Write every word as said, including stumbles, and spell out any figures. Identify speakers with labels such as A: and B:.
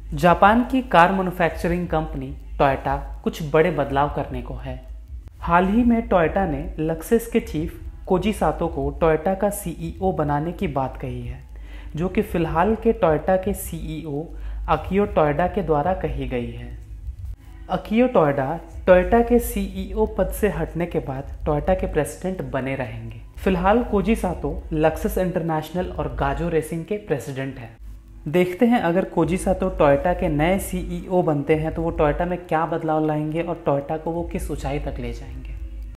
A: Japan की car manufacturing company Toyota कुछ बड़े बदलाव करने को है। हाल ही में टोयोटा ने लक्सेस के चीफ कोजी सातो को टोयोटा का सीईओ बनाने की बात कही है, जो कि फिलहाल के टोयोटा के सीईओ अकियो टोयोडा के द्वारा कही गई है। अकियो टोयोडा टोयोटा के सीईओ पद से हटने के बाद टोयोटा के प्रेसिडेंट बने रहेंगे। फिलहाल कोजी सातो लक्सेस इंटरनेशनल और गाजो रेसिंग के प्रेसिडेंट हैं। देखते हैं अगर कोजी सातो टोयोटा के नए सीईओ बनते हैं तो वो टोयोटा में क्या बदलाव लाएंगे और टोयोटा को वो किस ऊंचाई तक ले जाएंगे।